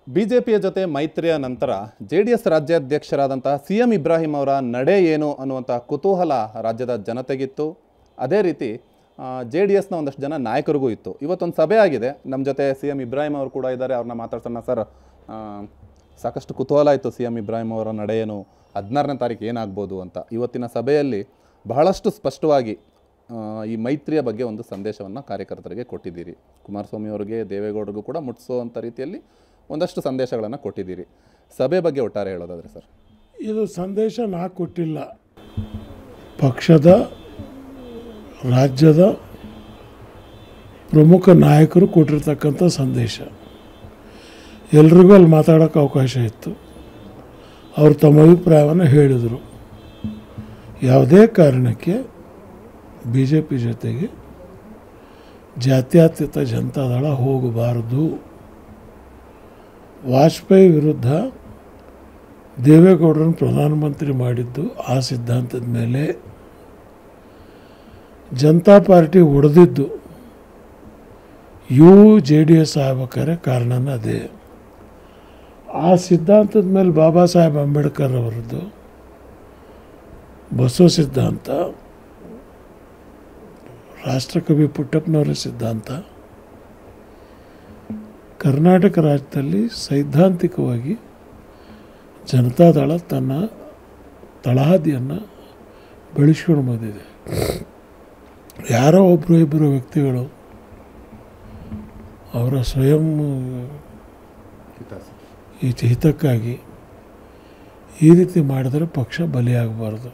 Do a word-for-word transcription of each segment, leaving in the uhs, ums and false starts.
ಬಿಜೆಪಿಯ ಜೊತೆ ಮೈತ್ರಿಯ ನಂತರ ಜೆಡಿಎಸ್ ರಾಜ್ಯಾಧ್ಯಕ್ಷರಾದಂತಹ ಸಿಎಂ ಇಬ್ರಾಹಿಂ ಅವರ ನಡೆ ಏನು ಅನ್ನುವಂಥ ಕುತೂಹಲ ರಾಜ್ಯದ ಜನತೆಗಿತ್ತು. ಅದೇ ರೀತಿ ಜೆ ಡಿ ಎಸ್ನ ಒಂದಷ್ಟು ಜನ ನಾಯಕರಿಗೂ ಇತ್ತು. ಇವತ್ತೊಂದು ಸಭೆ ಆಗಿದೆ, ನಮ್ಮ ಜೊತೆ ಸಿ ಎಂ ಇಬ್ರಾಹಿಂ ಅವರು ಕೂಡ ಇದ್ದಾರೆ, ಅವ್ರನ್ನ ಮಾತಾಡ್ಸೋಣ. ಸರ್, ಸಾಕಷ್ಟು ಕುತೂಹಲ ಇತ್ತು ಸಿ ಎಂ ಇಬ್ರಾಹಿಂ ಅವರ ನಡೆ ಏನು, ಹದಿನಾರನೇ ತಾರೀಕು ಏನಾಗ್ಬೋದು ಅಂತ. ಇವತ್ತಿನ ಸಭೆಯಲ್ಲಿ ಬಹಳಷ್ಟು ಸ್ಪಷ್ಟವಾಗಿ ಈ ಮೈತ್ರಿಯ ಬಗ್ಗೆ ಒಂದು ಸಂದೇಶವನ್ನು ಕಾರ್ಯಕರ್ತರಿಗೆ ಕೊಟ್ಟಿದ್ದೀರಿ. ಕುಮಾರಸ್ವಾಮಿ ಅವರಿಗೆ, ದೇವೇಗೌಡರಿಗೂ ಕೂಡ ಮುಟ್ಟಿಸೋವಂಥ ರೀತಿಯಲ್ಲಿ ಒಂದಷ್ಟು ಸಂದೇಶಗಳನ್ನು ಕೊಟ್ಟಿದ್ದೀರಿ. ಸಭೆ ಬಗ್ಗೆ ಒಟ್ಟಾರೆ ಹೇಳೋದಾದರೆ ಸರ್, ಇದು ಸಂದೇಶ ನಾ ಕೊಟ್ಟಿಲ್ಲ, ಪಕ್ಷದ ರಾಜ್ಯದ ಪ್ರಮುಖ ನಾಯಕರು ಕೊಟ್ಟಿರ್ತಕ್ಕಂಥ ಸಂದೇಶ. ಎಲ್ರಿಗೂ ಅಲ್ಲಿ ಮಾತಾಡೋಕ್ಕೆ ಅವಕಾಶ ಇತ್ತು. ಅವರು ತಮ್ಮ ಅಭಿಪ್ರಾಯವನ್ನು ಹೇಳಿದರು. ಯಾವುದೇ ಕಾರಣಕ್ಕೆ ಬಿ ಜೆ ಪಿ ಜೊತೆಗೆ ಜಾತ್ಯತೀತ ಜನತಾದಳ ಹೋಗಬಾರದು. ವಾಜಪೇಯಿ ವಿರುದ್ಧ ದೇವೇಗೌಡರನ್ನು ಪ್ರಧಾನಮಂತ್ರಿ ಮಾಡಿದ್ದು ಆ ಸಿದ್ಧಾಂತದ ಮೇಲೆ. ಜನತಾ ಪಾರ್ಟಿ ಹೊಡೆದಿದ್ದು ಇವು ಜೆ ಡಿ ಎಸ್ ಆಗ್ಬೇಕಾದ್ರೆ ಕಾರಣನ ಅದೇ. ಆ ಸಿದ್ಧಾಂತದ ಮೇಲೆ ಬಾಬಾ ಸಾಹೇಬ್ ಅಂಬೇಡ್ಕರ್ ಅವರದ್ದು ಬಸವ ಸಿದ್ಧಾಂತ, ರಾಷ್ಟ್ರಕವಿ ಪುಟ್ಟಪ್ಪನವರ ಸಿದ್ಧಾಂತ, ಕರ್ನಾಟಕ ರಾಜ್ಯದಲ್ಲಿ ಸೈದ್ಧಾಂತಿಕವಾಗಿ ಜನತಾದಳ ತನ್ನ ತಳಹದಿಯನ್ನು ಬೆಳೆಸ್ಕೊಂಡು ಬಂದಿದೆ. ಯಾರೋ ಒಬ್ಬರು ಇಬ್ಬರು ವ್ಯಕ್ತಿಗಳು ಅವರ ಸ್ವಯಂ ಈ ಹಿತಕ್ಕಾಗಿ ಈ ರೀತಿ ಮಾಡಿದ್ರೆ ಪಕ್ಷ ಬಲಿಯಾಗಬಾರ್ದು.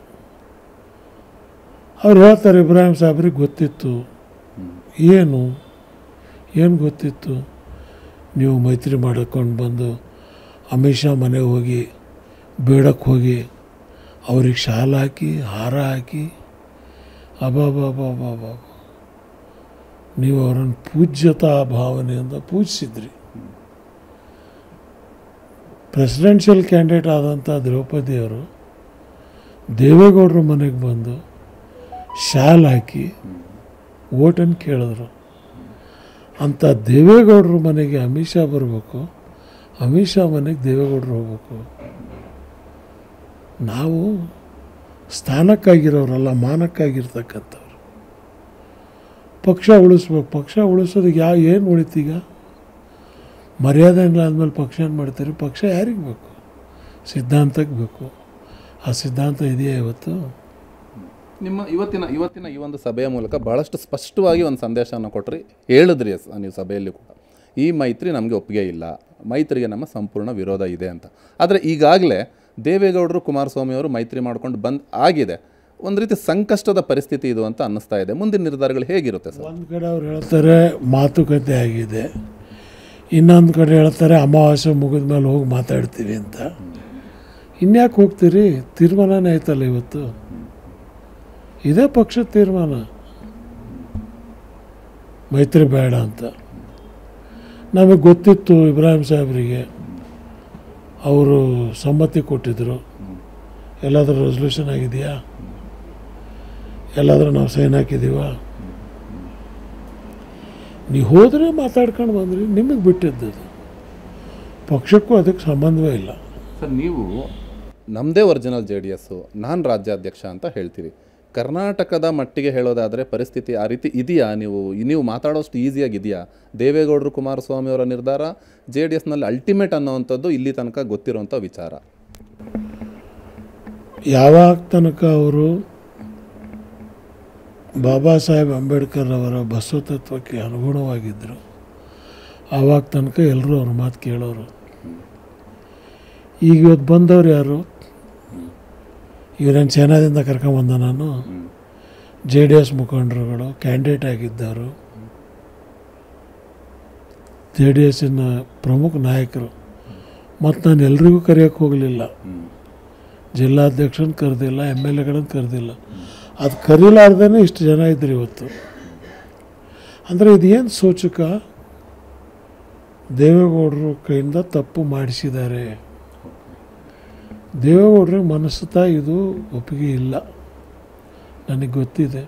ಅವ್ರು ಹೇಳ್ತಾರೆ, ಇಬ್ರಾಹಿಂ ಸಾಹೇಬ್ರಿಗೆ ಗೊತ್ತಿತ್ತು. ಏನು ಏನು ಗೊತ್ತಿತ್ತು? ನೀವು ಮೈತ್ರಿ ಮಾಡ್ಕೊಂಡು ಬಂದು ಅಮಿತ್ ಶಾ ಮನೆಗೆ ಹೋಗಿ ಬೇಡಕ್ಕೆ ಹೋಗಿ ಅವ್ರಿಗೆ ಶಾಲು ಹಾಕಿ ಹಾರ ಹಾಕಿ ಅಬಾಬಾಬಾಬಾಬಾ ನೀವು ಅವರನ್ನು ಪೂಜ್ಯತಾ ಭಾವನೆಯಿಂದ ಪೂಜಿಸಿದ್ರಿ. ಪ್ರೆಸಿಡೆನ್ಷಿಯಲ್ ಕ್ಯಾಂಡಿಡೇಟ್ ಆದಂಥ ದ್ರೌಪದಿಯವರು ದೇವೇಗೌಡರ ಮನೆಗೆ ಬಂದು ಶಾಲ್ ಹಾಕಿ ಓಟನ್ನು ಕೇಳಿದ್ರು. ಅಂಥ ದೇವೇಗೌಡರ ಮನೆಗೆ ಅಮಿತ್ ಶಾ ಬರಬೇಕು, ಅಮಿತ್ ಶಾ ಮನೆಗೆ ದೇವೇಗೌಡರು ಹೋಗ್ಬೇಕು. ನಾವು ಸ್ಥಾನಕ್ಕಾಗಿರೋರಲ್ಲ, ಮಾನಕ್ಕಾಗಿರ್ತಕ್ಕಂಥವ್ರು. ಪಕ್ಷ ಉಳಿಸ್ಬೇಕು. ಪಕ್ಷ ಉಳಿಸೋದಕ್ಕೆ ಯಾವ ಏನು ಉಳಿತೀಗ? ಮರ್ಯಾದೆ ಇಲ್ಲ ಆದಮೇಲೆ ಪಕ್ಷ ಏನು ಮಾಡ್ತೀರಿ? ಪಕ್ಷ ಯಾರಿಗೆ ಬೇಕು? ಸಿದ್ಧಾಂತಕ್ಕೆ ಬೇಕು. ಆ ಸಿದ್ಧಾಂತ ಇದೆಯಾ ಇವತ್ತು? ನಿಮ್ಮ ಇವತ್ತಿನ ಇವತ್ತಿನ ಈ ಒಂದು ಸಭೆಯ ಮೂಲಕ ಭಾಳಷ್ಟು ಸ್ಪಷ್ಟವಾಗಿ ಒಂದು ಸಂದೇಶವನ್ನು ಕೊಟ್ಟರೆ ಹೇಳಿದ್ರಿ ನೀವು ಸಭೆಯಲ್ಲಿ ಕೂಡ, ಈ ಮೈತ್ರಿ ನಮಗೆ ಒಪ್ಪಿಗೆ ಇಲ್ಲ, ಮೈತ್ರಿಗೆ ನಮ್ಮ ಸಂಪೂರ್ಣ ವಿರೋಧ ಇದೆ ಅಂತ. ಆದರೆ ಈಗಾಗಲೇ ದೇವೇಗೌಡರು ಕುಮಾರಸ್ವಾಮಿ ಅವರು ಮೈತ್ರಿ ಮಾಡ್ಕೊಂಡು ಬಂದ್ ಆಗಿದೆ. ಒಂದು ರೀತಿ ಸಂಕಷ್ಟದ ಪರಿಸ್ಥಿತಿ ಇದು ಅಂತ ಅನ್ನಿಸ್ತಾ ಇದೆ. ಮುಂದಿನ ನಿರ್ಧಾರಗಳು ಹೇಗಿರುತ್ತೆ ಸರ್? ಒಂದು ಕಡೆ ಅವ್ರು ಹೇಳ್ತಾರೆ ಮಾತುಕತೆ ಆಗಿದೆ, ಇನ್ನೊಂದು ಕಡೆ ಹೇಳ್ತಾರೆ ಅಮಾವಾಸ್ಯೆ ಮುಗಿದ ಮೇಲೆ ಹೋಗಿ ಮಾತಾಡ್ತೀವಿ ಅಂತ. ಇನ್ಯಾಕೆ ಹೋಗ್ತೀರಿ? ತೀರ್ಮಾನನೇ ಆಯ್ತಲ್ಲ ಇವತ್ತು. ಇದೇ ಪಕ್ಷದ ತೀರ್ಮಾನ, ಮೈತ್ರಿ ಬೇಡ ಅಂತ. ನಮಗೆ ಗೊತ್ತಿತ್ತು ಇಬ್ರಾಹಿಂ ಸಾಹೇಬರಿಗೆ, ಅವರು ಸಮ್ಮತಿ ಕೊಟ್ಟಿದ್ದರು. ಎಲ್ಲಾದರೂ ರೆಸಲ್ಯೂಷನ್ ಆಗಿದೆಯಾ? ಎಲ್ಲಾದರೂ ನಾವು ಸೈನ್ ಹಾಕಿದ್ದೀವ? ನೀವು ಹೋದರೆ ಮಾತಾಡ್ಕೊಂಡು ಬಂದ್ರಿ, ನಿಮಗೆ ಬಿಟ್ಟಿದ್ದದು. ಪಕ್ಷಕ್ಕೂ ಅದಕ್ಕೆ ಸಂಬಂಧವೇ ಇಲ್ಲ. ಸರ್, ನೀವು ನಮ್ಮದೇ ಒರಿಜಿನಲ್ ಜೆ ಡಿ ಎಸ್ಸು, ನಾನು ರಾಜ್ಯಾಧ್ಯಕ್ಷ ಅಂತ ಹೇಳ್ತೀರಿ. ಕರ್ನಾಟಕದ ಮಟ್ಟಿಗೆ ಹೇಳೋದಾದರೆ ಪರಿಸ್ಥಿತಿ ಆ ರೀತಿ ಇದೆಯಾ? ನೀವು ನೀವು ಮಾತಾಡೋಷ್ಟು ಈಸಿಯಾಗಿದೆಯಾ? ದೇವೇಗೌಡರು ಕುಮಾರಸ್ವಾಮಿ ಅವರ ನಿರ್ಧಾರ ಜೆ ಡಿ ಎಸ್ನಲ್ಲಿ ಅಲ್ಟಿಮೇಟ್ ಅನ್ನೋವಂಥದ್ದು ಇಲ್ಲಿ ತನಕ ಗೊತ್ತಿರೋಂಥ ವಿಚಾರ. ಯಾವಾಗ ತನಕ ಅವರು ಬಾಬಾ ಸಾಹೇಬ್ ಅಂಬೇಡ್ಕರ್ ಅವರ ಬಸವ ತತ್ವಕ್ಕೆ ಅನುಗುಣವಾಗಿದ್ದರು, ಆವಾಗ ತನಕ ಎಲ್ಲರೂ ಅವ್ರ ಮಾತು ಕೇಳೋರು. ಈಗ ಇವತ್ತು ಬಂದವರು ಯಾರು? ಇವರೇನು ಚೈನಾದಿಂದ ಕರ್ಕೊಂಬಂದ ನಾನು? ಜೆ ಡಿ ಎಸ್ ಮುಖಂಡರುಗಳು, ಕ್ಯಾಂಡಿಡೇಟ್ ಆಗಿದ್ದವರು, ಜೆ ಡಿ ಎಸ್ಸಿನ ಪ್ರಮುಖ ನಾಯಕರು. ಮತ್ತು ನಾನು ಎಲ್ರಿಗೂ ಕರೆಯೋಕ್ಕೆ ಹೋಗಲಿಲ್ಲ, ಜಿಲ್ಲಾಧ್ಯಕ್ಷನ ಕರೆದಿಲ್ಲ, ಎಮ್ ಎಲ್ ಎಗಳನ್ನು ಕರೆದಿಲ್ಲ. ಅದು ಕರೀಲಾರ್ದೇ ಇಷ್ಟು ಜನ ಇದ್ದರು ಇವತ್ತು. ಅಂದರೆ ಇದೇನು ಸೂಚಕ? ದೇವೇಗೌಡರು ಕೈಯಿಂದ ತಪ್ಪು ಮಾಡಿಸಿದ್ದಾರೆ. ದೇವೇಗೌಡರಿಗೆ ಮನಸ್ಸುತ್ತಾ ಇದು ಒಪ್ಪಿಗೆ ಇಲ್ಲ, ನನಗೆ ಗೊತ್ತಿದೆ,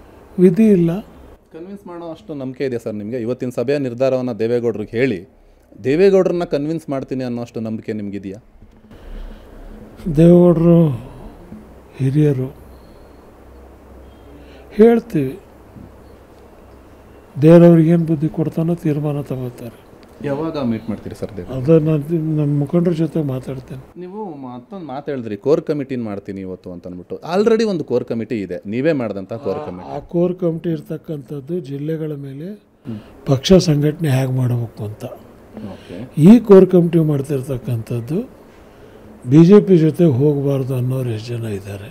ವಿಧಿ ಇಲ್ಲ. ಕನ್ವಿನ್ಸ್ ಮಾಡೋ ಅಷ್ಟು ನಂಬಿಕೆ ಇದೆ ಸರ್ ನಿಮಗೆ? ಇವತ್ತಿನ ಸಭೆಯ ನಿರ್ಧಾರವನ್ನು ದೇವೇಗೌಡರಿಗೆ ಹೇಳಿ ದೇವೇಗೌಡರನ್ನ ಕನ್ವಿನ್ಸ್ ಮಾಡ್ತೀನಿ ಅನ್ನೋಷ್ಟು ನಂಬಿಕೆ ನಿಮಗಿದೆಯಾ? ದೇವೇಗೌಡರು ಹಿರಿಯರು, ಹೇಳ್ತೀವಿ, ದೇವರವ್ರಿಗೇನು ಬುದ್ಧಿ ಕೊಡ್ತಾನೋ ತೀರ್ಮಾನ ತಗೋತಾರೆ. ಯಾವಾಗ ಮೀಟ್ ಮಾಡ್ತೀರಿ ಸರ್ ದೇವ? ಅದು ನಾನು ನಮ್ಮ ಮುಖಂಡರ ಜೊತೆ ಮಾತಾಡ್ತೇನೆ. ನೀವು ಮತ್ತೊಂದು ಮಾತು ಹೇಳಿದ್ರಿ, ಕೋರ್ ಕಮಿಟಿನ ಮಾಡ್ತೀನಿ ಇವತ್ತು ಅಂತ ಅಂದ್ಬಿಟ್ಟು. ಆಲ್ರೆಡಿ ಒಂದು ಕೋರ್ ಕಮಿಟಿ ಇದೆ, ನೀವೇ ಮಾಡಿದಂಥ ಕೋರ್ ಕಮಿಟಿ. ಆ ಕೋರ್ ಕಮಿಟಿ ಇರ್ತಕ್ಕಂಥದ್ದು ಜಿಲ್ಲೆಗಳ ಮೇಲೆ ಪಕ್ಷ ಸಂಘಟನೆ ಹೇಗೆ ಮಾಡಬೇಕು ಅಂತ. ಈ ಕೋರ್ ಕಮಿಟಿ ಮಾಡ್ತಿರ್ತಕ್ಕಂಥದ್ದು ಬಿ ಜೆ ಪಿ ಜೊತೆ ಹೋಗಬಾರ್ದು ಅನ್ನೋರು ಎಷ್ಟು ಜನ ಇದ್ದಾರೆ,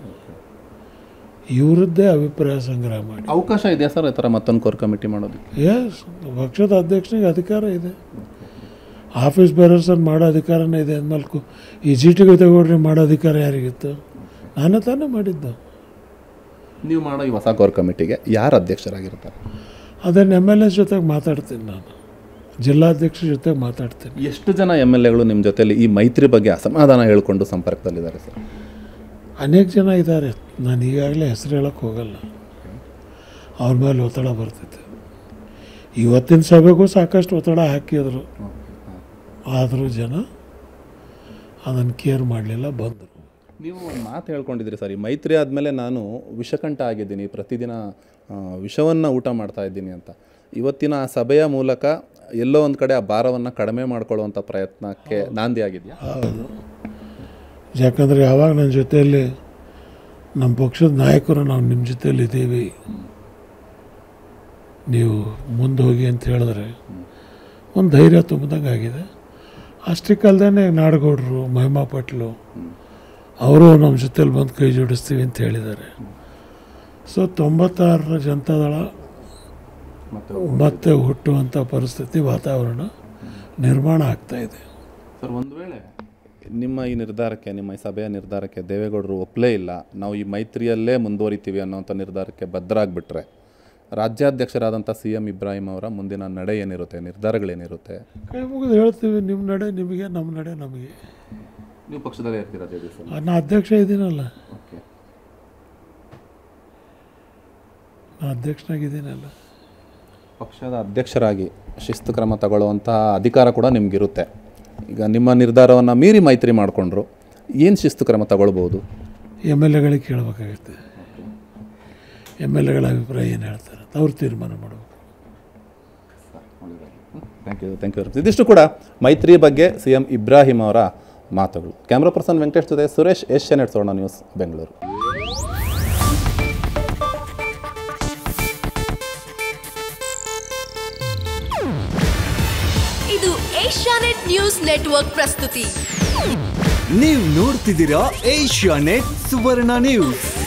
ಇವರದ್ದೇ ಅಭಿಪ್ರಾಯ ಸಂಗ್ರಹ ಮಾಡಿ. ಅವಕಾಶ ಇದೆಯಾ ಸರ್ ಈ ಥರ ಮತ್ತೊಂದು ಕೋರ್ ಕಮಿಟಿ ಮಾಡೋದು? ಎಸ್, ಪಕ್ಷದ ಅಧ್ಯಕ್ಷನಿಗೆ ಅಧಿಕಾರ ಇದೆ, ಆಫೀಸ್ ಬೇರರ್ಸನ್ನು ಮಾಡೋ ಅಧಿಕಾರನೇ ಇದೆ ಅಂದಮೇಲೆ ಈ ಜಿ ಟಿ ತಗೊಂಡ್ರೆ ಮಾಡೋ ಅಧಿಕಾರ ಯಾರಿಗಿತ್ತು? ನಾನೇ ತಾನೇ ಮಾಡಿದ್ದು. ನೀವು ಮಾಡೋ ಈ ಹೊಸ ಕೋರ್ ಕಮಿಟಿಗೆ ಯಾರು ಅಧ್ಯಕ್ಷರಾಗಿರ್ತಾರೆ? ಅದನ್ನು ಎಮ್ ಎಲ್ ಎಸ್ ಜೊತೆಗೆ ಮಾತಾಡ್ತೀನಿ, ನಾನು ಜಿಲ್ಲಾಧ್ಯಕ್ಷರ ಜೊತೆಗೆ ಮಾತಾಡ್ತೀನಿ. ಎಷ್ಟು ಜನ ಎಮ್ ಎಲ್ ಎಗಳು ನಿಮ್ಮ ಜೊತೆಲಿ ಈ ಮೈತ್ರಿ ಬಗ್ಗೆ ಅಸಮಾಧಾನ ಹೇಳ್ಕೊಂಡು ಸಂಪರ್ಕದಲ್ಲಿದ್ದಾರೆ ಸರ್? ಅನೇಕ ಜನ ಇದ್ದಾರೆ, ನಾನು ಈಗಾಗಲೇ ಹೆಸರು ಹೇಳೋಕ್ಕೆ ಹೋಗಲ್ಲ, ಅವ್ರ ಮೇಲೆ ಒತ್ತಡ ಬರ್ತಿದೆ. ಇವತ್ತಿನ ಸಭೆಗೂ ಸಾಕಷ್ಟು ಒತ್ತಡ ಹಾಕಿದ್ರು, ಆದರೂ ಜನ ಅದನ್ನು ಕೇರ್ ಮಾಡಲಿಲ್ಲ, ಬಂದರು. ನೀವು ಒಂದು ಮಾತು ಹೇಳ್ಕೊಂಡಿದ್ರಿ ಸರ್, ಈ ಮೈತ್ರಿ ಆದಮೇಲೆ ನಾನು ವಿಷಕಂಠ ಆಗಿದ್ದೀನಿ, ಪ್ರತಿದಿನ ವಿಷವನ್ನು ಊಟ ಮಾಡ್ತಾ ಇದ್ದೀನಿ ಅಂತ. ಇವತ್ತಿನ ಆ ಸಭೆಯ ಮೂಲಕ ಎಲ್ಲೋ ಒಂದು ಕಡೆ ಆ ಭಾರವನ್ನು ಕಡಿಮೆ ಮಾಡ್ಕೊಳ್ಳುವಂಥ ಪ್ರಯತ್ನಕ್ಕೆ ನಾಂದಿ ಆಗಿದೆಯಾ? ಹೌದು, ಯಾಕಂದರೆ ಯಾವಾಗ ನನ್ನ ಜೊತೆಯಲ್ಲಿ ನಮ್ಮ ಪಕ್ಷದ ನಾಯಕರು ನಾವು ನಿಮ್ಮ ಜೊತೆಯಲ್ಲಿ ಇದ್ದೀವಿ, ನೀವು ಮುಂದೆ ಹೋಗಿ ಅಂತ ಹೇಳಿದ್ರೆ ಒಂದು ಧೈರ್ಯ ತುಂಬಿದಂಗೆ ಆಗಿದೆ. ಅಷ್ಟಕ್ಕಲ್ದೇ ನಾಡಗೌಡರು, ಮಹಿಮಾ ಪಟ್ಲು ಅವರು ನಮ್ಮ ಜೊತೆಲಿ ಬಂದು ಕೈ ಜೋಡಿಸ್ತೀವಿ ಅಂತ ಹೇಳಿದ್ದಾರೆ. ಸೊ ತೊಂಬತ್ತಾರರ ಜನತಾದಳ ಮತ್ತೆ ಹುಟ್ಟುವಂಥ ಪರಿಸ್ಥಿತಿ, ವಾತಾವರಣ ನಿರ್ಮಾಣ ಆಗ್ತಾಯಿದೆ. ಸರ್, ಒಂದು ವೇಳೆ ನಿಮ್ಮ ಈ ನಿರ್ಧಾರಕ್ಕೆ, ನಿಮ್ಮ ಈ ಸಭೆಯ ನಿರ್ಧಾರಕ್ಕೆ ದೇವೇಗೌಡರು ಒಪ್ಪಲೇ ಇಲ್ಲ, ನಾವು ಈ ಮೈತ್ರಿಯಲ್ಲೇ ಮುಂದುವರಿತೀವಿ ಅನ್ನೋಂಥ ನಿರ್ಧಾರಕ್ಕೆ ಬದ್ಧರಾಗ್ಬಿಟ್ರೆ, ರಾಜ್ಯಾಧ್ಯಕ್ಷರಾದಂಥ ಸಿ ಎಂ ಇಬ್ರಾಹಿಂ ಅವರ ಮುಂದಿನ ನಡೆ ಏನಿರುತ್ತೆ, ನಿರ್ಧಾರಗಳೇನಿರುತ್ತೆ? ಕೈ ಮುಗಿದು ಹೇಳ್ತೀವಿ, ನಿಮ್ಮ ನಡೆ ನಿಮಗೆ, ನಮ್ಮ ನಡೆ ನಮಗೆ. ನೀವು ಪಕ್ಷದಲ್ಲೇ ಇರ್ತೀರಾ ಜೆ ಡಿ ಎಸ್? ನಾನು ಅಧ್ಯಕ್ಷ ಇದ್ದೀನಲ್ಲ, ಓಕೆ, ನಾನು ಅಧ್ಯಕ್ಷನಾಗಿದ್ದೀನಲ್ಲ. ಪಕ್ಷದ ಅಧ್ಯಕ್ಷರಾಗಿ ಶಿಸ್ತು ಕ್ರಮ ತಗೊಳ್ಳುವಂಥ ಅಧಿಕಾರ ಕೂಡ ನಿಮಗಿರುತ್ತೆ. ಈಗ ನಿಮ್ಮ ನಿರ್ಧಾರವನ್ನು ಮೀರಿ ಮೈತ್ರಿ ಮಾಡಿಕೊಂಡ್ರು, ಏನು ಶಿಸ್ತು ಕ್ರಮ ತಗೊಳ್ಬೋದು? ಎಮ್ ಎಲ್ ಎಗಳಿಗೆ ಕೇಳಬೇಕಾಗುತ್ತೆ, ಎಮ್ ಎಲ್ ಎಗಳ ಅಭಿಪ್ರಾಯ ಏನು ಹೇಳ್ತಾರೆ ಅಂತ ಅವ್ರು ತೀರ್ಮಾನ ಮಾಡಬೇಕು. ಥ್ಯಾಂಕ್ ಯು ಥ್ಯಾಂಕ್ ಯು ಇದಿಷ್ಟು ಕೂಡ ಮೈತ್ರಿ ಬಗ್ಗೆ ಸಿ ಎಂ ಇಬ್ರಾಹಿಂ ಅವರ ಮಾತುಗಳು. ಕ್ಯಾಮ್ರಾ ಪರ್ಸನ್ ವೆಂಕಟೇಶ್ ಜೊತೆ ಸುರೇಶ್, ಏಷ್ಯಾನೆಟ್ ಸುವರ್ಣ ನ್ಯೂಸ್, ಬೆಂಗಳೂರು. ಇದು ಏಷ್ಯಾನೆಟ್ ನ್ಯೂಸ್ ನೆಟ್ವರ್ಕ್ ಪ್ರಸ್ತುತಿ. ನೀವು ನೋಡ್ತಿದ್ದೀರಾ ಏಷ್ಯಾನೆಟ್ ಸುವರ್ಣ ನ್ಯೂಸ್.